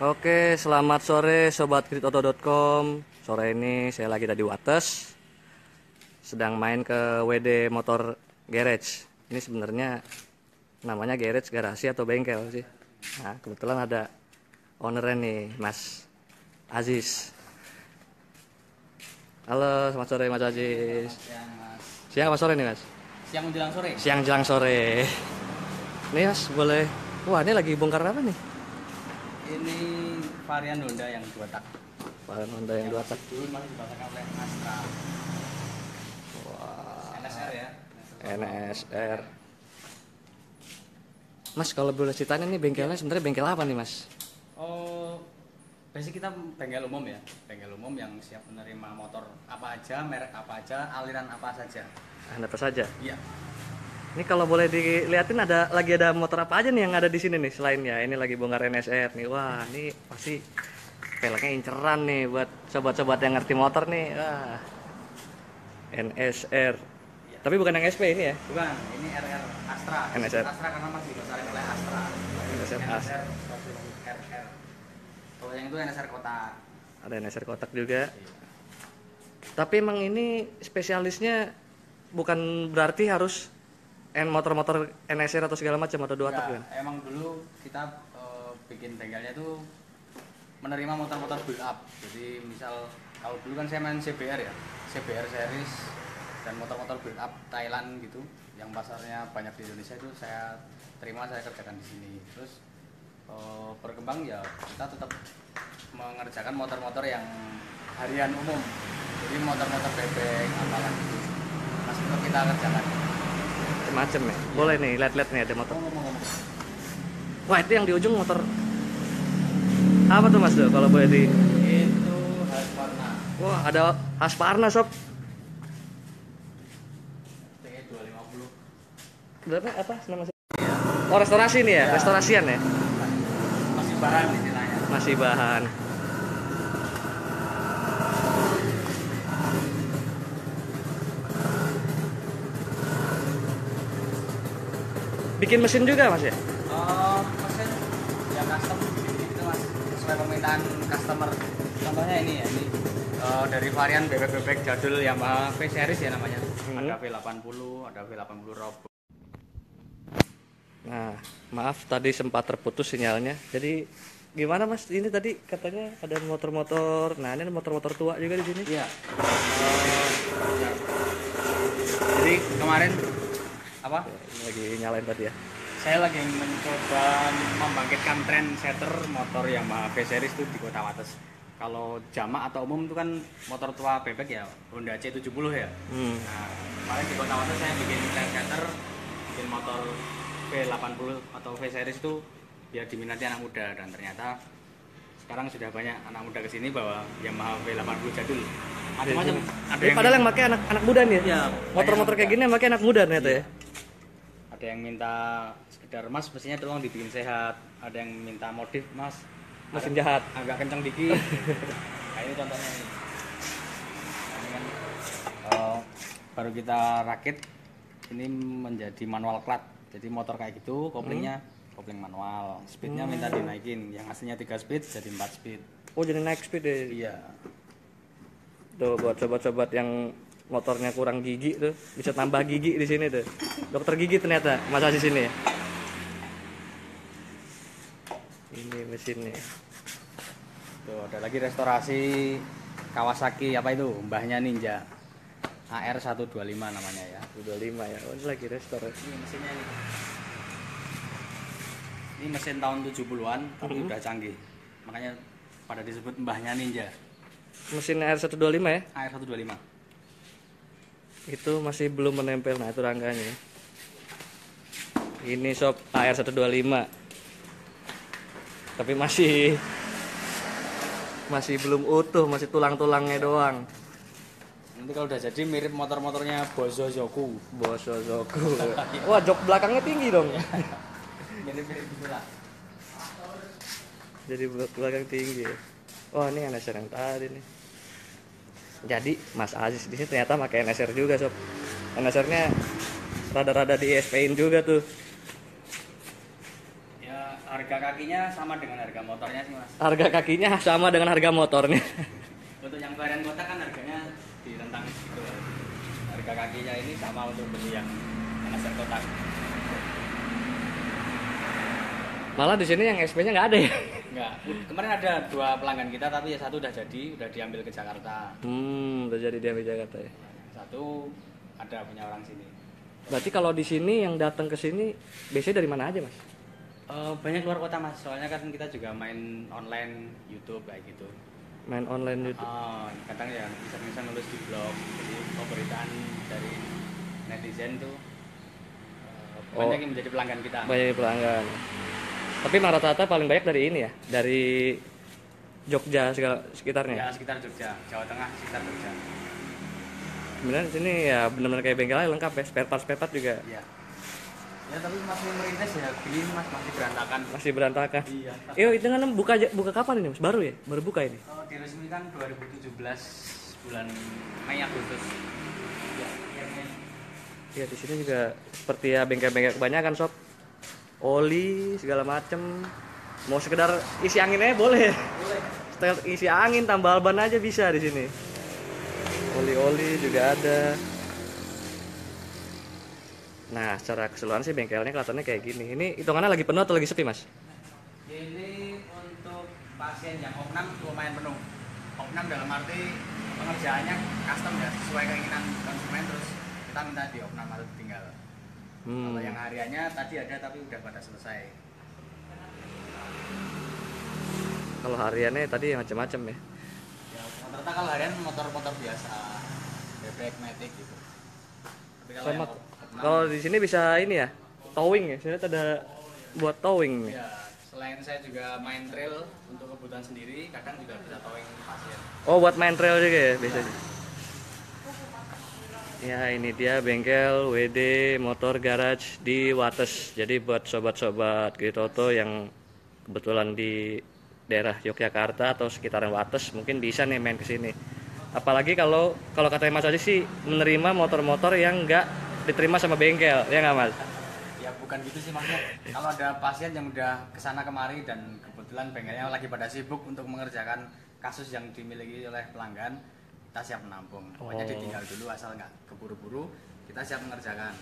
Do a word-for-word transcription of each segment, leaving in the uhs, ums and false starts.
Oke, selamat sore sobat kreditoto dot com. Sore ini saya lagi ada di Wates. Sedang main ke W D Motor Garage. Ini sebenarnya namanya garage, garasi atau bengkel sih. Nah, kebetulan ada ownernya nih, Mas Aziz. Halo, selamat sore Mas Aziz. Siang, Mas. Siang apa sore nih, Mas? Siang menjelang sore. Siang jelang sore. Nih, Mas, boleh. Wah, ini lagi bongkar apa nih? Ini varian Honda yang dua tak. Varian Honda yang dua tak. Dulu masih dipasangkan oleh Astra. Wah, N S R ya. N S R. Mas, kalau boleh ceritain ini bengkelnya sebenarnya bengkel apa nih, Mas? Oh, basic kita bengkel umum ya. Bengkel umum yang siap menerima motor apa aja, merek apa aja, aliran apa saja. Anda apa saja? Iya. Ini kalau boleh dilihatin ada lagi ada motor apa aja nih yang ada di sini nih selainnya. Ini lagi bongkar N S R nih. Wah, ini pasti peleknya inceran nih buat sobat-sobat yang ngerti motor nih. Wah. N S R. Iya. Tapi bukan yang S P ini ya. Bukan, ini R R Astra. N S R. Astra karena masih dipasarkan oleh Astra. N S R N S R R R. Kalau yang itu N S R kotak. Ada N S R kotak juga. Iya. Tapi emang ini spesialisnya bukan berarti harus N motor-motor N S R atau segala macam atau dua tak Enggak, kan? emang dulu kita uh, bikin bengkelnya itu menerima motor-motor build up. Jadi misal kalau dulu kan saya main C B R ya, C B R series dan motor-motor build up Thailand gitu, yang pasarnya banyak di Indonesia itu saya terima, saya kerjakan di sini. Terus uh, berkembang ya kita tetap mengerjakan motor-motor yang harian umum. Jadi motor-motor bebek apalah gitu. Masih tetap kita kerjakan. Macem ya. Boleh nih, lihat-lihat nih ada motor. Ngomong-ngomong. Wah, itu yang di ujung motor apa tuh, Mas, tuh kalau boleh di. Itu Husqvarna Wah, ada Husqvarna, sob. T E dua lima nol. Berapa apa nama saya? Oh, restorasi nih ya, Ya. restorasian ya. Masih bahan istilahnya. Masih bahan. Bikin mesin juga, Mas ya? Oh, mesin ya custom itu Mas, sesuai permintaan customer. Contohnya ini ya, ini eh, dari varian bebek-bebek jadul Yamaha V series ya namanya. Hmm. Ada V delapan puluh, ada V delapan puluh Robo. Nah, maaf tadi sempat terputus sinyalnya. Jadi gimana, Mas? Ini tadi katanya ada motor-motor. Nah, ini ada motor-motor tua juga di sini. Iya. Eh, ya. Jadi kemarin apa? Ya, ini lagi nyalain tadi ya. Saya lagi mencoba membangkitkan tren setter motor Yamaha V series itu di Kota Wates. Kalau jamak atau umum itu kan motor tua bebek ya, Honda C tujuh puluh ya. Hmm. Nah, kemarin di Kota Wates saya bikin tren setter, bikin motor V delapan puluh atau V series itu biar diminati anak muda, dan ternyata sekarang sudah banyak anak muda kesini bawa Yamaha V delapan puluh jadul. Macam-macam. Ada Jadi padahal yang pakai anak-anak muda nih. Iya, Motor-motor kayak gini yang pakai anak muda ternyata ya. Ada yang minta sekedar Mas mesinnya tolong dibikin sehat, ada yang minta modif Mas Mesin agak- jahat. agak kencang dikit. Nah ini contohnya ini. Nah, ini kan eh, baru kita rakit, ini menjadi manual clutch. Jadi motor kayak gitu koplingnya kopling manual, speednya minta dinaikin, yang aslinya tiga speed jadi empat speed. Oh, jadi naik speed ya. Iya. Tuh buat sobat-sobat yang motornya kurang gigi tuh bisa tambah gigi di sini tuh. Dokter gigi ternyata Mas Aziz ini. Ini mesinnya. Tuh ada lagi restorasi Kawasaki apa itu, mbahnya Ninja. A R seratus dua puluh lima namanya ya. Udah lima ya. Oh, ini lagi restore. Ini mesinnya ini. Ini mesin tahun tujuh puluhan tapi Mhm. udah canggih. Makanya pada disebut mbahnya Ninja. Mesin A R seratus dua puluh lima ya. A R seratus dua puluh lima. Itu masih belum menempel. Nah, itu rangkanya. Ini sob A R seratus dua puluh lima. Tapi masih masih belum utuh, masih tulang-tulangnya doang. Nanti kalau udah jadi mirip motor-motornya Bozo Zoku. Boso Zoku. Wah, jok belakangnya tinggi dong. Mirip-mirip gitulah. Jadi belakang tinggi. Oh, ini N S R yang tadi nih. Jadi Mas Aziz di sini ternyata pakai N S R juga, sob. N S R-nya rada-rada di E S P-in juga tuh. Ya harga kakinya sama dengan harga motornya sih mas. Harga kakinya sama dengan harga motornya. Untuk yang varian kotak kan harganya di rentang segitu. Harga kakinya ini sama untuk beli yang yang set kotak. Malah di sini yang S P-nya nggak ada ya? Enggak. Kemarin ada dua pelanggan kita tapi ya satu udah jadi, udah diambil ke Jakarta. Hmm, udah jadi diambil Jakarta ya. Satu ada punya orang sini. Berarti kalau di sini yang datang ke sini biasanya dari mana aja mas? Uh, banyak luar kota mas, soalnya kan kita juga main online YouTube kayak gitu. Main online YouTube. Oh, kadang ya bisa-bisa nulis di blog, jadi pemberitaan dari netizen tuh uh, Oh, banyak yang menjadi pelanggan kita. Banyak pelanggan. Tapi emang rata-rata paling banyak dari ini ya, dari Jogja segala sekitarnya. Ya sekitar Jogja, Jawa Tengah, sekitar Jogja. Sebenarnya di sini ya benar-benar kayak bengkel aja lengkap ya, spare part spare part juga. Iya. Ya tapi masih merintis ya, gini mas masih berantakan. Masih berantakan. Iya. Iyo, itu kan buka buka kapan ini mas? Baru ya? Baru buka ini? Oh, diresmikan dua ribu tujuh belas bulan Mei Agustus. Ya, ya, Mei. Ya di sini juga seperti ya bengkel-bengkel kebanyakan sob. Oli segala macem. Mau sekedar isi anginnya boleh. Boleh. Setelah isi angin tambah ban aja bisa di sini. Oli-oli juga ada. Nah, secara keseluruhan sih bengkelnya kelihatannya kayak gini. Ini hitungannya lagi penuh atau lagi sepi, Mas? Ini untuk pasien yang opnam lumayan penuh. Opnam dalam arti pengerjaannya custom ya, sesuai keinginan konsumen, terus kita minta di opnam atau ditinggal. Hmm. Kalau yang hariannya tadi ada tapi udah pada selesai. Kalau hariannya tadi macam-macam ya. Ya, rata-rata kalau harian motor-motor biasa, bebek, matic gitu. Tapi kalau Sama yang opnam, kalau di sini bisa ini ya, towing ya. Saya lihat ada buat towing nih. ya, selain saya juga main trail untuk kebutuhan sendiri, kadang juga bisa towing pasien. Oh, buat main trail juga ya biasanya. Ya, ini dia bengkel W D Motor Garage di Wates. Jadi buat sobat-sobat Gritoto yang kebetulan di daerah Yogyakarta atau sekitaran Wates mungkin bisa nih main ke sini. Apalagi kalau kalau katanya Mas Aji sih menerima motor-motor yang enggak diterima sama bengkel, ya nggak Mas? Ya bukan gitu sih maksudnya. Kalau ada pasien yang udah kesana kemari dan kebetulan bengkelnya lagi pada sibuk untuk mengerjakan kasus yang dimiliki oleh pelanggan, kita siap menampung. Pokoknya Oh. ditinggal dulu asal nggak keburu-buru, kita siap mengerjakan.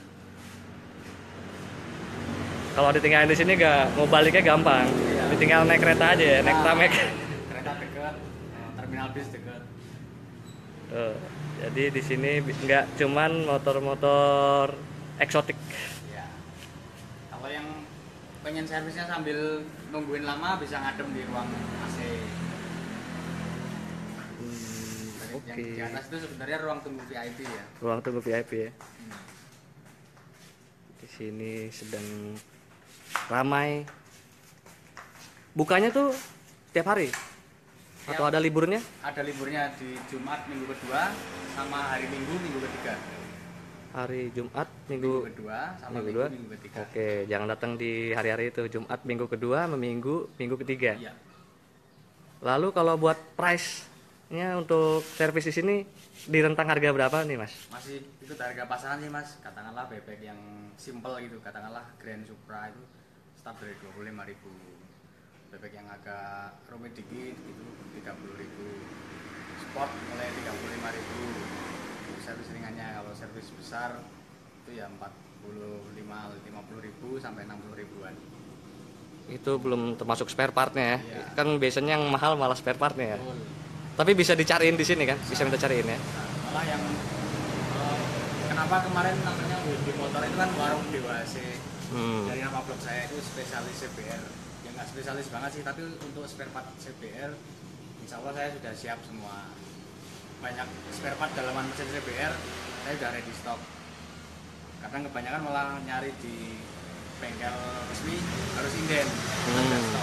Kalau ditinggalin di sini nggak mau baliknya gampang. Iya. Ditinggal naik kereta aja ya, naik Nah, tramek. Kereta dekat, eh, terminal bis dekat. Tuh, jadi di sini bi- nggak cuman motor-motor eksotik. Ya. Kalau yang pengen servisnya sambil nungguin lama bisa ngadem di ruang A C. Hmm, Dari Oke. Yang di atas itu sebenarnya ruang tunggu V I P ya. Ruang tunggu V I P ya. Hmm. Di sini sedang ramai. Bukanya tuh tiap hari atau Tiap- ada liburnya? Ada liburnya di Jumat minggu kedua sama hari Minggu minggu ketiga. Hari Jumat, Minggu Minggu kedua sama minggu Minggu kedua. minggu ketiga. Oke, jangan datang di hari-hari itu. Jumat minggu kedua, sama Minggu minggu ketiga. Iya. Lalu kalau buat price-nya untuk servis di sini di rentang harga berapa nih, Mas? Masih itu harga pasaran sih Mas. Katakanlah bebek yang simple gitu, katakanlah Grand Supra itu start dari dua puluh lima ribu. Bebek yang agak rumit dikit gitu tiga puluh ribu. Sport mulai tiga puluh lima ribu. Servis ringannya, kalau servis besar itu ya empat puluh lima lima puluh ribu sampai enam puluh ribuan. Itu belum termasuk spare part-nya ya. Iya. Kan biasanya yang mahal malah spare part-nya ya. Betul. Tapi bisa dicariin di sini kan? Bisa minta cariin ya. Nah, malah yang eh, kenapa kemarin namanya di motor itu kan warung D W C. Hmm. Dari nama blog saya itu spesialis C B R. Ya nggak spesialis banget sih, tapi untuk spare part C B R insya Allah saya sudah siap semua. Banyak spare part dalaman mesin C B R saya sudah ready stock. Kadang kebanyakan malah nyari di bengkel resmi harus inden. Kita sudah Hmm. stok.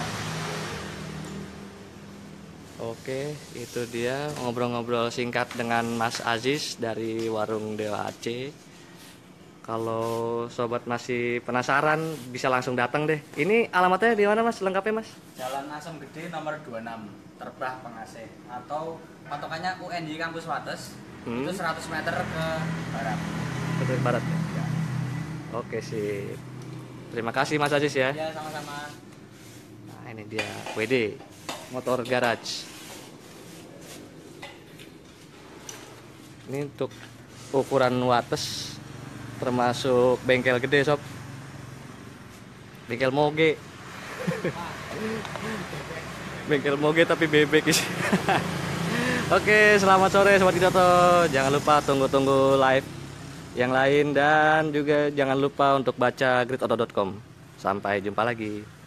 Oke, itu dia ngobrol-ngobrol singkat dengan Mas Aziz dari Warung Dewa C. Kalau sobat masih penasaran bisa langsung datang deh. Ini alamatnya di mana Mas? Lengkapnya Mas? Jalan Asam Gede nomor dua puluh enam, Terbah Pengasih, atau patokannya U N Y Kampus Wates. Hmm. Itu seratus meter ke barat. Ke barat ya? Ya, Oke sip. Terima kasih Mas Aziz ya. ya sama-sama. Nah, ini dia W D motor garage. Ini untuk ukuran wates termasuk bengkel gede sob, bengkel moge. Bengkel moge tapi bebek isi. Oke, selamat sore Sobat Kritoto. Jangan lupa tunggu-tunggu live yang lain dan juga jangan lupa untuk baca grid auto dot com. Sampai jumpa lagi.